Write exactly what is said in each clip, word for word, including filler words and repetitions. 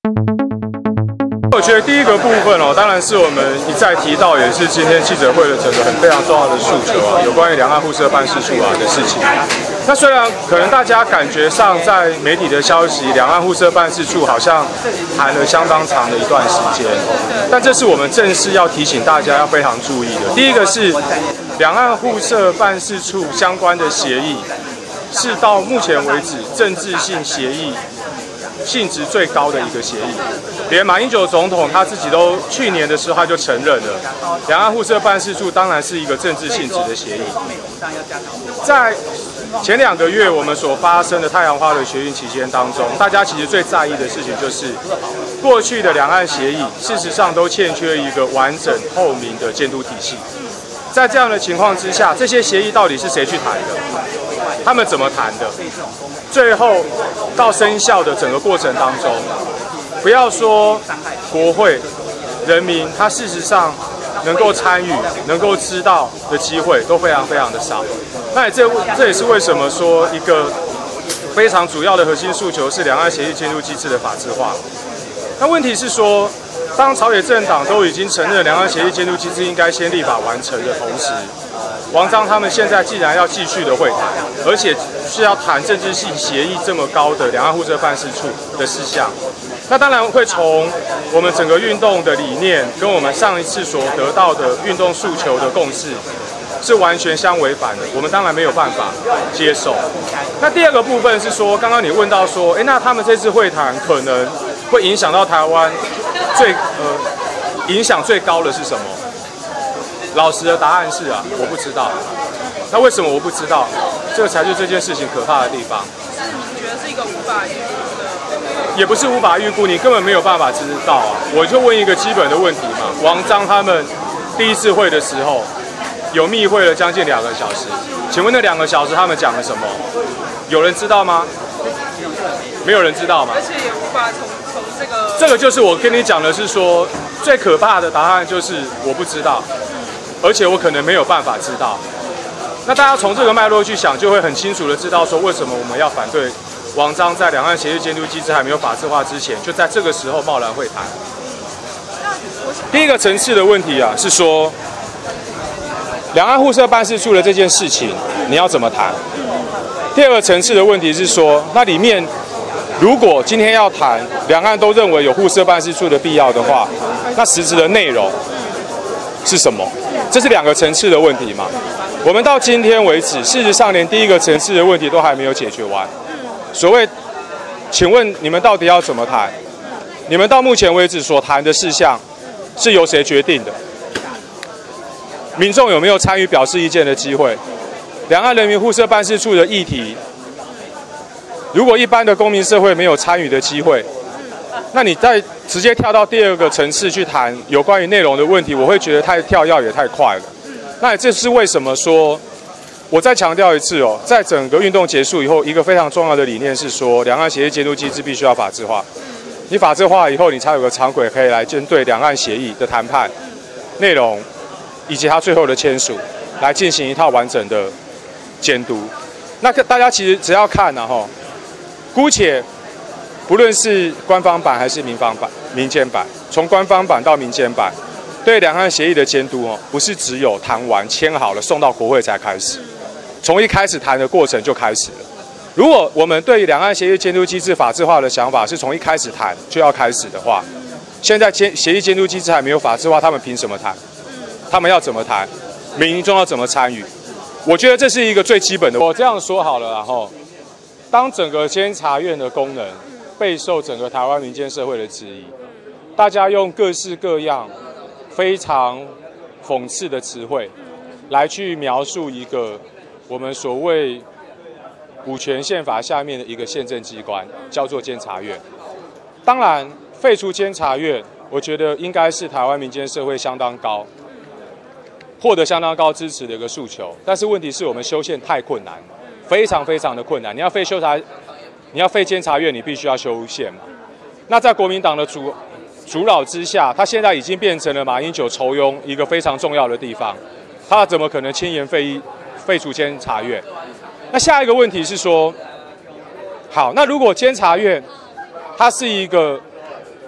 我觉得第一个部分哦，当然是我们一再提到，也是今天记者会的整个很非常重要的诉求啊，有关于两岸互设办事处啊的事情。那虽然可能大家感觉上在媒体的消息，两岸互设办事处好像谈了相当长的一段时间，但这是我们正式要提醒大家要非常注意的。第一个是两岸互设办事处相关的协议，是到目前为止政治性协议性质最高的一个协议，连马英九总统他自己都去年的时候他就承认了，两岸互设办事处当然是一个政治性质的协议。在前两个月我们所发生的太阳花的学运期间当中，大家其实最在意的事情就是，过去的两岸协议事实上都欠缺一个完整透明的监督体系。在这样的情况之下，这些协议到底是谁去谈的？他们怎么谈的？最后到生效的整个过程当中，不要说国会、人民，他事实上能够参与、能够知道的机会都非常非常的少。那这这也是为什么说一个非常主要的核心诉求是两岸协议监督机制的法制化。那问题是说，当朝野政党都已经承认两岸协议监督机制应该先立法完成的同时，王章他们现在既然要继续的会谈，而且是要谈政治性协议这么高的两岸互设办事处的事项，那当然会从我们整个运动的理念跟我们上一次所得到的运动诉求的共识是完全相违反的，我们当然没有办法接受。那第二个部分是说，刚刚你问到说，哎，那他们这次会谈可能会影响到台湾最呃影响最高的是什么？老实的答案是啊，我不知道。那为什么我不知道？这个才是这件事情可怕的地方。 是你觉得是一个无法预估的？ 也不是无法预估，你根本没有办法知道啊。我就问一个基本的问题嘛，王章他们第一次会的时候，有密会了将近两个小时，请问那两个小时他们讲了什么？有人知道吗？没有人知道嘛。 而且也无法从从这个…… 这个就是我跟你讲的是说，最可怕的答案就是我不知道。而且我可能没有办法知道，那大家从这个脉络去想，就会很清楚的知道说，为什么我们要反对王章在两岸协议监督机制还没有法制化之前，就在这个时候贸然会谈。第一个层次的问题啊，是说两岸互设办事处的这件事情，你要怎么谈？第二个层次的问题是说，那里面如果今天要谈两岸都认为有互设办事处的必要的话，那实质的内容是什么？这是两个层次的问题嘛？我们到今天为止，事实上连第一个层次的问题都还没有解决完。所谓，请问你们到底要怎么谈？你们到目前为止所谈的事项是由谁决定的？民众有没有参与表示意见的机会？两岸人民互设办事处的议题，如果一般的公民社会没有参与的机会，那你再直接跳到第二个层次去谈有关于内容的问题，我会觉得太跳跃也太快了。那这是为什么说，我再强调一次哦，在整个运动结束以后，一个非常重要的理念是说，两岸协议监督机制必须要法制化。你法制化以后，你才有个常轨可以来针对两岸协议的谈判内容以及它最后的签署，来进行一套完整的监督。那大家其实只要看啊哈，姑且。不论是官方版还是民方版、民间版，从官方版到民间版，对两岸协议的监督哦，不是只有谈完签好了送到国会才开始，从一开始谈的过程就开始了。如果我们对于两岸协议监督机制法制化的想法是从一开始谈就要开始的话，现在监协议监督机制还没有法制化，他们凭什么谈？他们要怎么谈？民众要怎么参与？我觉得这是一个最基本的。我这样说好了，然后当整个监察院的功能备受整个台湾民间社会的质疑，大家用各式各样非常讽刺的词汇来去描述一个我们所谓五权宪法下面的一个宪政机关，叫做监察院。当然，废除监察院，我觉得应该是台湾民间社会相当高、获得相当高支持的一个诉求。但是问题是我们修宪太困难，非常非常的困难。你要废修察。你要废监察院，你必须要修宪嘛？那在国民党的阻阻扰之下，他现在已经变成了马英九酬庸一个非常重要的地方，他怎么可能轻言废废除监察院？那下一个问题是说，好，那如果监察院它是一个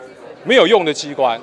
没有用的机关，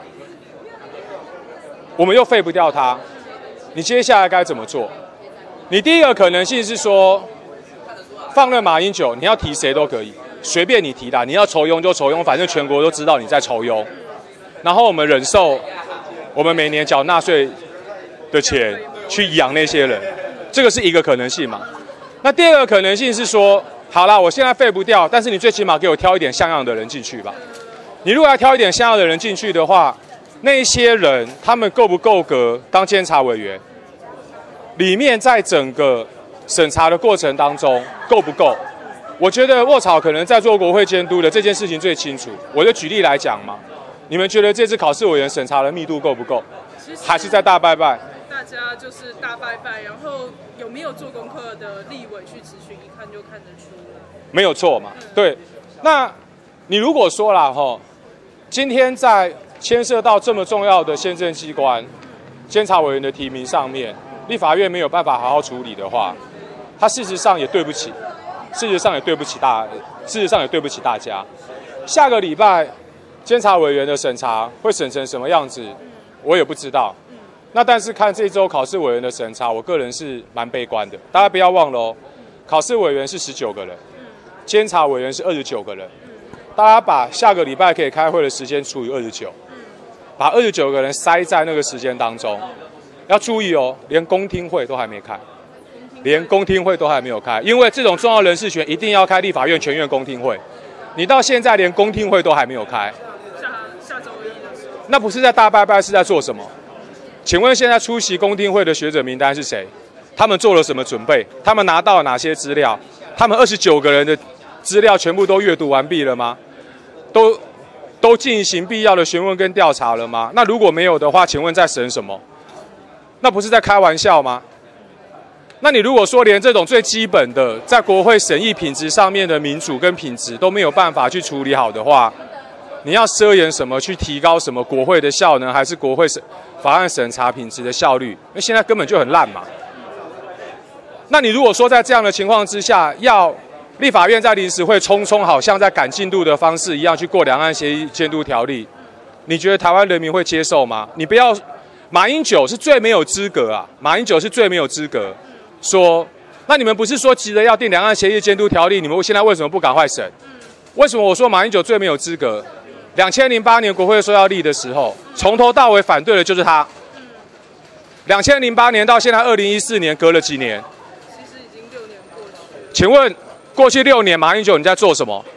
我们又废不掉它，你接下来该怎么做？你第一个可能性是说，放任马英九，你要提谁都可以，随便你提啦，你要酬庸就酬庸，反正全国都知道你在酬庸。然后我们忍受，我们每年缴纳税的钱去养那些人，这个是一个可能性嘛。那第二个可能性是说，好啦，我现在废不掉，但是你最起码给我挑一点像样的人进去吧。你如果要挑一点像样的人进去的话，那些人他们够不够格当监察委员？里面在整个审查的过程当中够不够？我觉得沃草可能在做国会监督的这件事情最清楚。我就举例来讲嘛，你们觉得这次考试委员审查的密度够不够？还是在大拜拜？ 大家就是大拜拜，然后有没有做功课的立委去质询，一看就看得出了。 没有错嘛，嗯、对。那你如果说啦吼，今天在牵涉到这么重要的宪政机关、监察委员的提名上面，立法院没有办法好好处理的话，他事实上也对不起，事实上也对不起大，事实上也对不起大家。下个礼拜监察委员的审查会审成什么样子，我也不知道。那但是看这周考试委员的审查，我个人是蛮悲观的。大家不要忘了哦，考试委员是十九个人，监察委员是二十九个人。大家把下个礼拜可以开会的时间除以二十九，把二十九个人塞在那个时间当中。要注意哦，连公听会都还没开，连公听会都还没有开，因为这种重要人事权一定要开立法院全院公听会。你到现在连公听会都还没有开， 下下周一的时候， 那不是在大拜拜，是在做什么？请问现在出席公听会的学者名单是谁？他们做了什么准备？他们拿到了哪些资料？他们二十九个人的资料全部都阅读完毕了吗？都都进行必要的询问跟调查了吗？那如果没有的话，请问在审什么？那不是在开玩笑吗？那你如果说连这种最基本的在国会审议品质上面的民主跟品质都没有办法去处理好的话，你要奢言什么去提高什么国会的效能，还是国会审法案审查品质的效率？因为现在根本就很烂嘛。那你如果说在这样的情况之下，要立法院在临时会匆匆好像在赶进度的方式一样去过两岸协议监督条例，你觉得台湾人民会接受吗？你不要，马英九是最没有资格啊，马英九是最没有资格说，那你们不是说急着要定两岸协议监督条例，你们现在为什么不赶快审？为什么我说马英九最没有资格？两千零八年国会说要立的时候，从头到尾反对的就是他。两千零八年到现在二零一四年，隔了几年？ 其实已经六年过去。 请问过去六年，马英九你在做什么？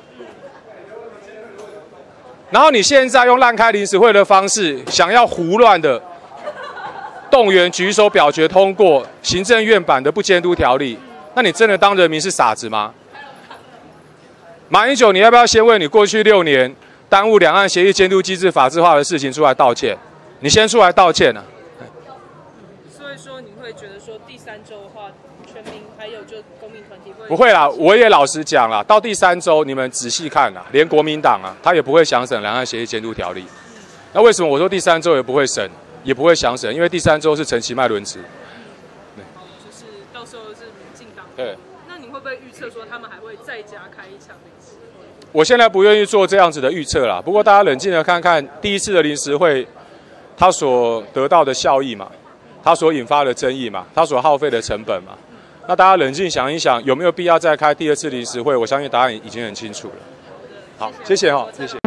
然后你现在用滥开临时会的方式，想要胡乱的动员举手表决通过行政院版的不监督条例，那你真的当人民是傻子吗？马英九，你要不要先为你过去六年耽误两岸协议监督机制法制化的事情出来道歉？你先出来道歉啊！ 所以说，你会觉得说第三周的话，全民还有就公民团体会不会啦？我也老实讲啦，到第三周你们仔细看啦，连国民党啊，他也不会想审两岸协议监督条例。那为什么我说第三周也不会审，也不会想审？因为第三周是陈其迈轮值。 就是到时候是民进党。 对。 那你会不会预测说他们还会再加开一场临时会？ 我现在不愿意做这样子的预测啦。不过大家冷静的看看第一次的临时会，它所得到的效益嘛，它所引发的争议嘛，它所耗费的成本嘛。那大家冷静想一想，有没有必要再开第二次临时会？我相信答案已经很清楚了。好，谢谢哈，谢谢。